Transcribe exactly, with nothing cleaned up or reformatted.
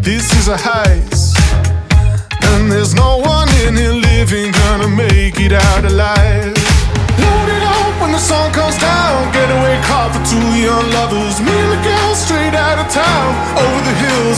This is a heist, and there's no one in here living gonna make it out alive. Load it up when the sun comes down. Getaway car for two young lovers. Me and the girl straight out of town, over the hills.